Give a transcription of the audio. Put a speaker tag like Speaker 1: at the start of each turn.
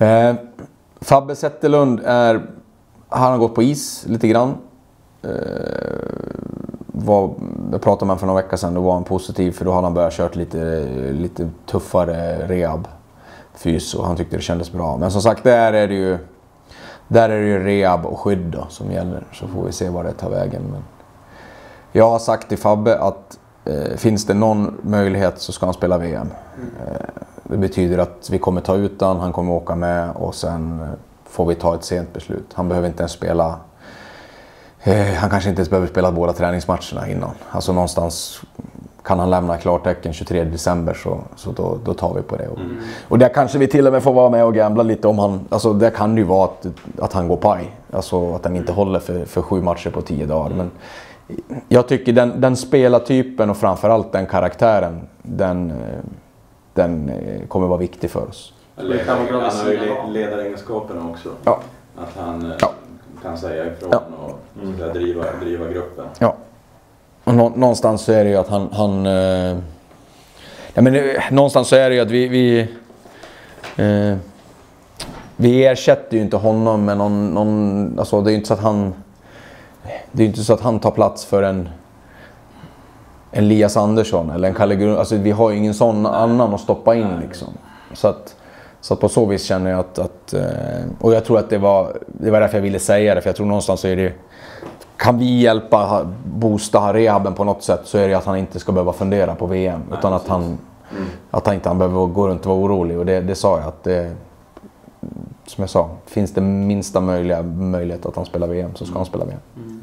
Speaker 1: Fabbe Zetterlund han har gått på is lite grann. Jag pratade med honom för några veckor sedan, då var han positiv för då hade han börjat kört lite tuffare rehab fys och han tyckte det kändes bra. Men som sagt, där är det ju rehab och skydd då, som gäller, så får vi se vad det tar vägen. Men jag har sagt till Fabbe att finns det någon möjlighet så ska han spela VM. Det betyder att vi kommer ta ut han kommer åka med och sen får vi ta ett sent beslut. Han behöver inte ens spela. Han kanske inte ens behöver spela båda träningsmatcherna innan. Alltså någonstans kan han lämna klartecken 23 december så då tar vi på det. Och där kanske vi till och med får vara med och gambla lite om han. Alltså det kan ju vara att han går paj. Alltså att han inte håller för 7 matcher på 10 dagar. Men jag tycker den spelartypen och framförallt den karaktären, den kommer vara viktig för oss.
Speaker 2: Han har ju ledaregenskaperna också. Ja. Att han kan säga ifrån och driva gruppen.
Speaker 1: Ja. Och någonstans så är det ju att han någonstans så är det ju att vi ersätter ju inte honom med någon alltså det är ju inte så att han tar plats för en Elias Andersson eller en Kalle Grun. Alltså vi har ju ingen sån annan att stoppa in liksom. Så på så vis känner jag att och jag tror att det var därför jag ville säga det, för jag tror någonstans så är det, kan vi hjälpa boosta rehaben på något sätt, så är det att han inte ska behöva fundera på VM. Nej, utan att han inte behöver gå runt och vara orolig. Och det sa jag att som jag sa, finns det minsta möjlighet att han spelar VM så ska han spela VM.